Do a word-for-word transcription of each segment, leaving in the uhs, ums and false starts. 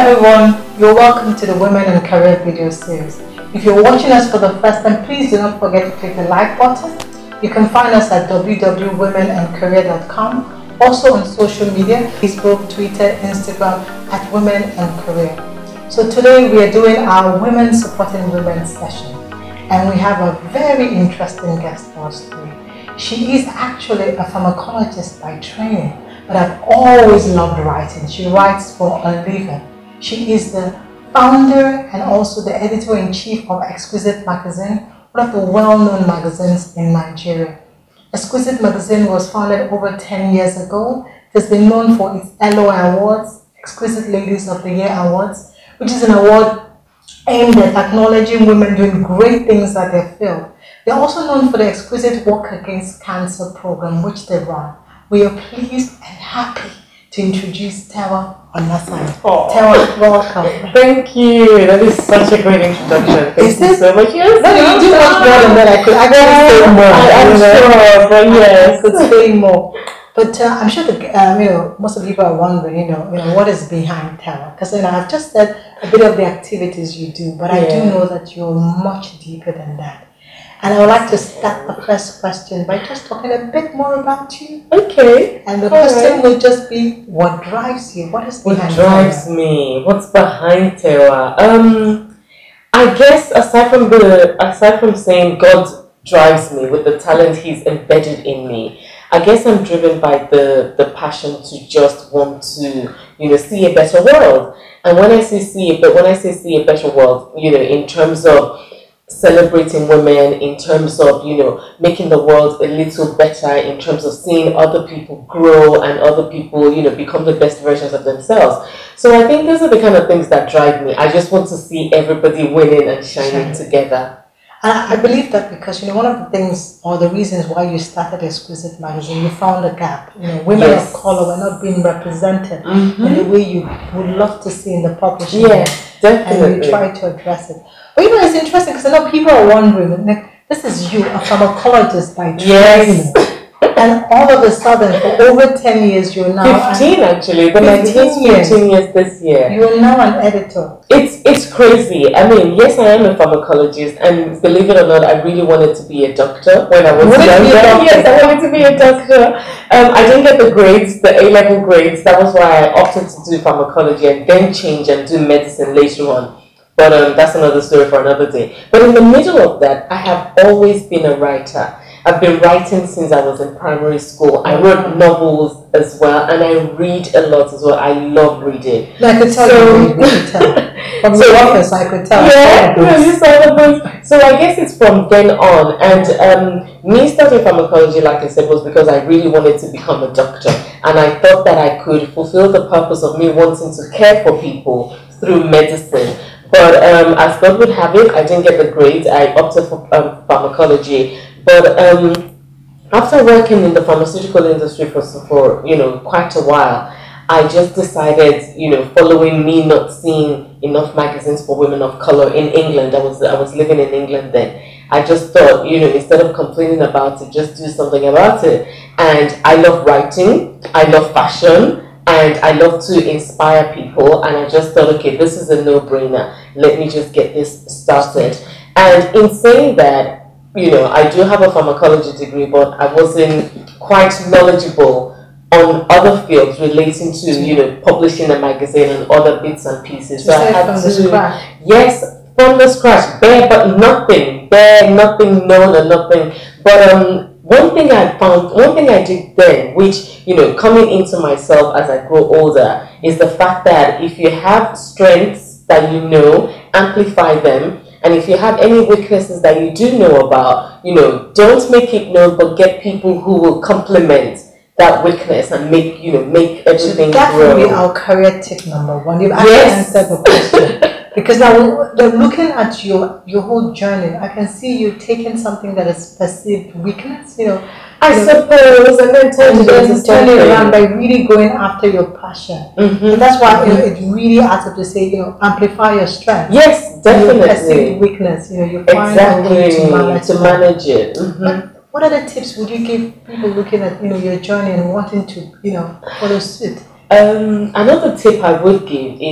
everyone, you're welcome to the Women and Career video series. If you're watching us for the first time, please do not forget to click the like button. You can find us at w w w dot women and career dot com, also on social media, Facebook, Twitter, Instagram at Women and Career. So today we are doing our Women Supporting Women session, and we have a very interesting guest for us today. She is actually a pharmacologist by training, but I've always loved writing. She writes for a living. She is the founder and also the editor-in-chief of Exquisite Magazine, one of the well-known magazines in Nigeria. Exquisite Magazine was founded over ten years ago. It has been known for its E L O Y Awards, Exquisite Ladies of the Year Awards, which is an award aimed at acknowledging women doing great things at their field. They're also known for the Exquisite Work Against Cancer program, which they run. We are pleased and happy to introduce Tewa Onasanya. Oh. Tewa, welcome. Thank you. That is such a great introduction. Thank Is you it? so much. Yes, No, you do much more than that. I could actually say more. I, I'm you know? sure, but yes. I could say more. But uh, I'm sure the, um, you know, most of the people are wondering, you know, you know, what is behind Tewa? Because you know, I've just said a bit of the activities you do, but yeah. I do know that you're much deeper than that. And I would like to start the first question by just talking a bit more about you. Okay. And the All question right. will just be, what drives you? What is behind What drives Tewa? me? What's behind Tewa? Um, I guess aside from the aside from saying God drives me with the talent He's embedded in me, I guess I'm driven by the the passion to just want to, you know, see a better world. And when I say see, but when I say see a better world, you know, in terms of celebrating women, in terms of, you know, making the world a little better, in terms of seeing other people grow and other people, you know, become the best versions of themselves. So I think those are the kind of things that drive me. I just want to see everybody winning and shining Shine. together. And I believe that because, you know, one of the things or the reasons why you started Exquisite Magazine, you found a gap. You know, women yes. of color were not being represented mm-hmm. in the way you would love to see in the publishing. Yes, definitely. And you try to address it. But you know, it's interesting because I know people are wondering, like, this is you, a pharmacologist by training. Yes. And all of a sudden, for over ten years, you're now fifteen an, actually. The fifteen years. fifteen years this year. You're now an editor. It's it's crazy. I mean, yes, I am a pharmacologist, and believe it or not, I really wanted to be a doctor when I was Would younger. Yes, I wanted to be a doctor. Um, I didn't get the grades, the A level grades. That was why I opted to do pharmacology and then change and do medicine later on. But um, that's another story for another day. But in the middle of that, I have always been a writer. I've been writing since I was in primary school. I wrote novels as well, and I read a lot as well. I love reading. No, I could tell so, you. I could tell. From so, the office, I could tell. Yeah, yeah, you saw the books. So I guess it's from then on. And um, me starting pharmacology, like I said, was because I really wanted to become a doctor. And I thought that I could fulfill the purpose of me wanting to care for people through medicine. But um, as God would have it, I didn't get the grades. I opted for um, pharmacology. But um, after working in the pharmaceutical industry for, for, you know, quite a while, I just decided, you know, following me not seeing enough magazines for women of color in England, I was, I was living in England then, I just thought, you know, instead of complaining about it, just do something about it. And I love writing, I love fashion, and I love to inspire people, and I just thought, okay, this is a no-brainer. Let me just get this started. And in saying that, you know, I do have a pharmacology degree, but I wasn't quite knowledgeable on other fields relating to, you know, publishing a magazine and other bits and pieces. So I had from to, the scratch. Yes, from the scratch, bare but nothing, bare, nothing known and nothing. But um, one thing I found, one thing I did then, which, you know, coming into myself as I grow older, is the fact that if you have strengths that you know, amplify them. And if you have any weaknesses that you do know about, you know, don't make it known, but get people who will complement that weakness and make, you know, make everything so that grow. That would be our career tip number one. You've yes. actually answered the question. Because now, looking at your, your whole journey, I can see you taking something that is perceived weakness, you know, I you suppose, and then turn it into turn it around by really going after your passion. Mm-hmm. And that's why mm-hmm. you know, it really adds up to say, you know, amplify your strength. Yes, definitely. You perceive weakness, you know, you find exactly. a way to manage, to manage it. Mm-hmm. But what other tips would you give people looking at, you know, your journey and wanting to, you know, follow suit? Um, another tip I would give is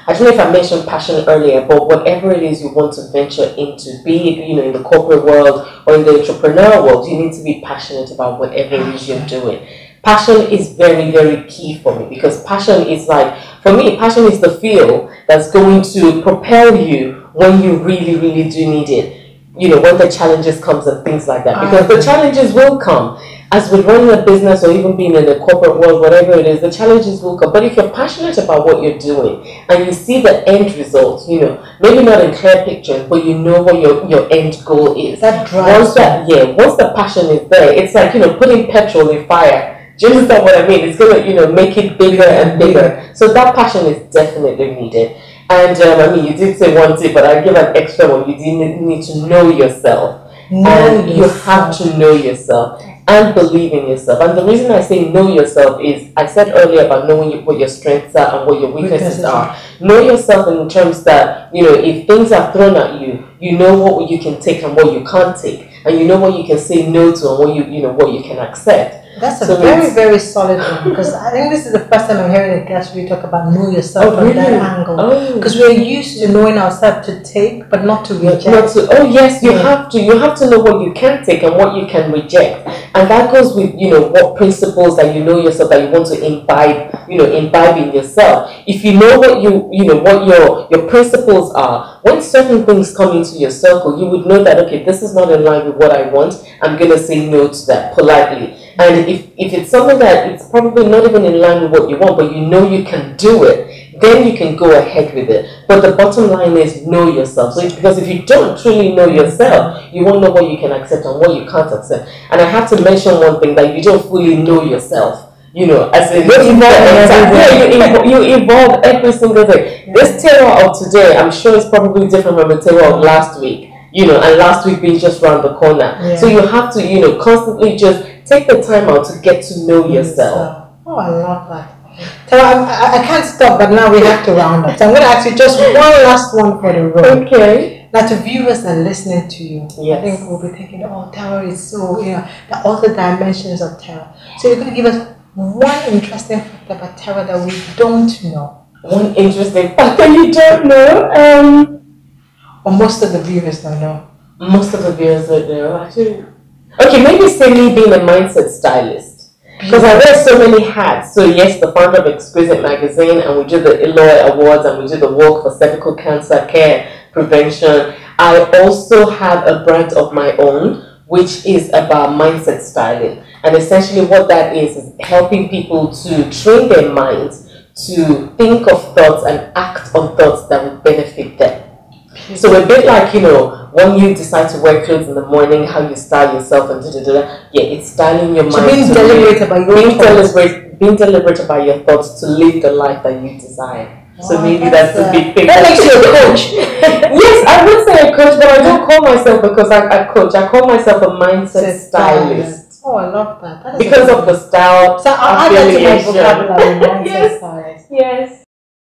I don't know if I mentioned passion earlier, but whatever it is you want to venture into, be it, you know, in the corporate world or in the entrepreneurial world, you need to be passionate about whatever it is you're doing. Passion is very, very key for me, because passion is like, for me, passion is the fuel that's going to propel you when you really, really do need it. You know, when the challenges comes and things like that, because the challenges will come. As with running a business or even being in the corporate world, whatever it is, the challenges will come. But if you're passionate about what you're doing and you see the end result, you know, maybe not in clear pictures, but you know what your, your end goal is. That drives once that, yeah, once the passion is there, it's like, you know, putting petrol in fire. Do you understand what I mean? It's going to, you know, make it bigger and bigger. So that passion is definitely needed. And um, I mean, you did say one thing, but I give an extra one. You did need to know yourself. Know and yourself. You have to know yourself and believe in yourself. And the reason I say know yourself is, I said earlier about knowing you, what your strengths are and what your weaknesses are. Know yourself in terms that, you know, if things are thrown at you, you know what you can take and what you can't take. And you know what you can say no to and what you, you know, what you can accept. That's a so very, very solid one, because I think this is the first time I'm hearing a guest really talk about know yourself oh, from really? that angle. Because Oh. we're used to knowing ourselves to take, but not to reject. Not to, oh yes, you yeah. have to. You have to know what you can take and what you can reject, and that goes with, you know, what principles that you know yourself that you want to imbibe, you know, imbibe in yourself. If you know what you, you know, what your your principles are, when certain things come into your circle, you would know that, okay, this is not in line with what I want. I'm gonna say no to that politely. And if, if it's something that it's probably not even in line with what you want, but you know you can do it, then you can go ahead with it. But the bottom line is know yourself. So it's because if you don't truly know yourself, you won't know what you can accept and what you can't accept. And I have to mention one thing, that you don't fully know yourself. You know, as in, you evolve, yeah, you, evolve, you evolve every single day. This Tewa of today, I'm sure is probably different from the Tewa of last week. You know, and last week being just around the corner. Yeah. So you have to, you know, constantly just take the time out to get to know yourself. Oh, I love that. So I, I can't stop, but now we have to round up. So I'm going to ask you just one last one for the road. Okay. Now, to viewers that are listening to you, yes. I think we'll be thinking, oh, Tewa is so, you know, the other dimensions of Tewa. So you're going to give us one interesting fact about Tewa that we don't know. One interesting fact that you don't know? Um... Or most of the viewers don't know. Most of the viewers don't know, actually. Okay, maybe say me being a mindset stylist. Because I wear so many hats. So yes, the founder of Exquisite Magazine, and we do the E L O Y Awards, and we do the work for cervical cancer care prevention. I also have a brand of my own, which is about mindset styling. And essentially what that is, is helping people to train their minds to think of thoughts and act on thoughts that would benefit them. So a bit like, you know, when you decide to wear clothes in the morning, how you style yourself and da da da. Yeah, it's styling your so mind. Being deliberate about your being thoughts. deliberate, being deliberate about your thoughts to live the life that you desire. Oh, so maybe that's, that's a big thing. That makes you a coach. Yes, I would say a coach, but I don't call myself because I, I coach. I call myself a mindset stylist. Oh, I love that. that because of the style. So I'll add that to my vocabulary. Mindset stylist. Yes.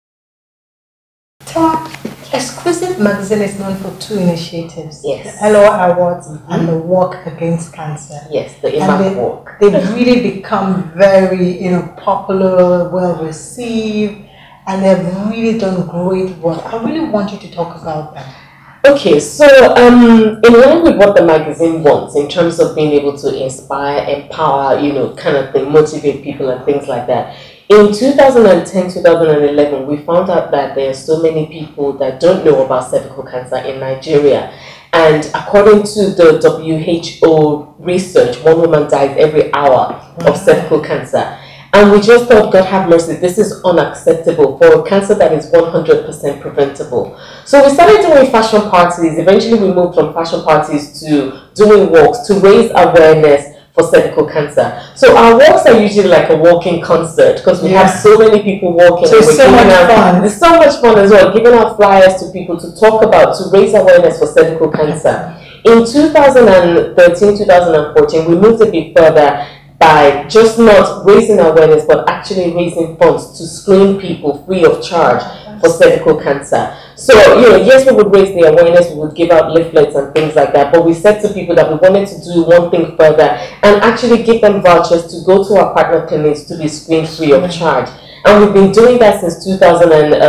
Tewa, Exquisite Magazine is known for two initiatives. Yes. The E L O Y Awards mm-hmm. and the work against cancer. Yes, the E M A C work. They've really become very, you know, popular, well received, and they've really done great work. I really want you to talk about that. Okay, so um, in line with what the magazine wants in terms of being able to inspire, empower, you know, kind of thing, motivate people and things like that. In two thousand ten, two thousand eleven, we found out that there are so many people that don't know about cervical cancer in Nigeria. And according to the W H O research, one woman dies every hour of cervical cancer. And we just thought, God have mercy, this is unacceptable for a cancer that is one hundred percent preventable. So we started doing fashion parties. Eventually we moved from fashion parties to doing walks to raise awareness for cervical cancer. So our walks are usually like a walking concert because we yeah. have so many people walking. So it's so much out, fun. It's so much fun as well, giving out flyers to people to talk about, to raise awareness for cervical cancer. In two thousand thirteen, two thousand fourteen, we moved a bit further by just not raising awareness, but actually raising funds to screen people free of charge for cervical cancer. So, you know, yes, we would raise the awareness, we would give out leaflets and things like that, but we said to people that we wanted to do one thing further and actually give them vouchers to go to our partner clinics to be screened free of charge. And we've been doing that since two thousand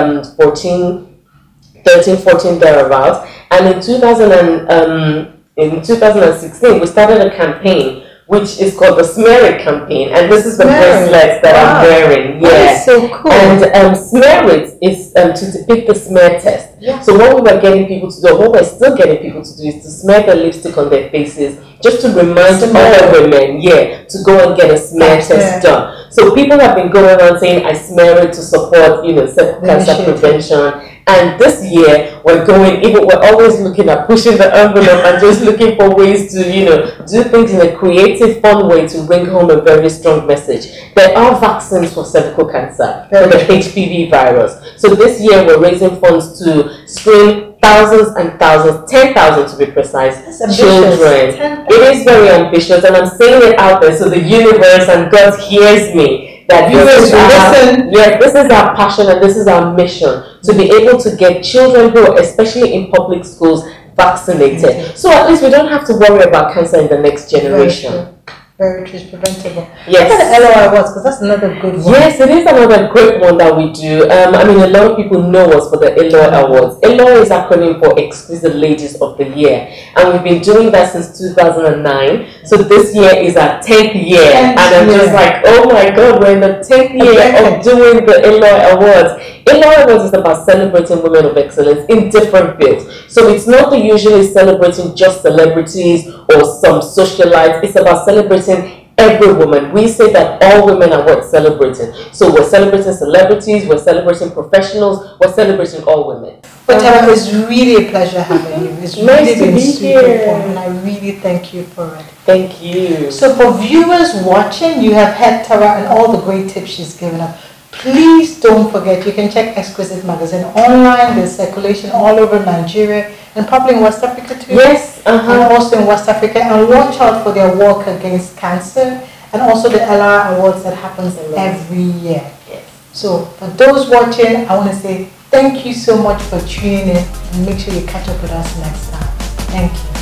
fourteen, thirteen, fourteen, thereabouts. And in two thousand um, in two thousand sixteen, we started a campaign which is called the Smearit campaign, and this is the Smearit. bracelets that wow. I'm wearing. Yeah, that is so cool. And um, Smearit is um, to depict the smear test. Yeah. So what we were getting people to do, what we're still getting people to do, is to smear the lipstick on their faces, just to remind other women, yeah, to go and get a smear test yeah. done. So people have been going around saying, I smear it to support, you know, cervical cancer prevention. And this year, we're going, even we're always looking at pushing the envelope and just looking for ways to, you know, do things in a creative, fun way to bring home a very strong message. There are vaccines for cervical cancer, for the H P V virus. So this year, we're raising funds to screen thousands and thousands, ten thousand to be precise, children. It is very ambitious, and I'm saying it out there so the universe and God hears me. That this is, our, yeah, this is our passion and this is our mission, to be able to get children who are, especially in public schools, vaccinated. Mm-hmm. So at least we don't have to worry about cancer in the next generation. Very true. Very true, preventable. Yes. Look at the E L O Y Awards, because that's another good one. Yes, it is another great one that we do. Um, I mean, a lot of people know us for the E L O Y Awards. E L O Y is acronym for Exquisite Ladies of the Year, and we've been doing that since two thousand nine. So this year is our tenth year, tenth and I'm year. just like, oh my God, we're in the tenth year of doing the E L O Y Awards. E L O Y Awards is about celebrating women of excellence in different fields. So it's not the usually celebrating just celebrities or some socialites. It's about celebrating every woman. We say that all women are worth celebrating. So we're celebrating celebrities, we're celebrating professionals, we're celebrating all women. But Tewa, it's really a pleasure having you. It's nice really to been be super here. fun, and I really thank you for it. Thank you. So for viewers watching, you have had Tewa and all the great tips she's given us. Please don't forget, you can check Exquisite Magazine online. There's circulation all over Nigeria and probably in West Africa too. Yes, uh-huh. And also in West Africa. And watch out for their work against cancer and also the E L O Y Awards that happens every year. Yes. So for those watching, I want to say thank you so much for tuning in, and make sure you catch up with us next time. Thank you.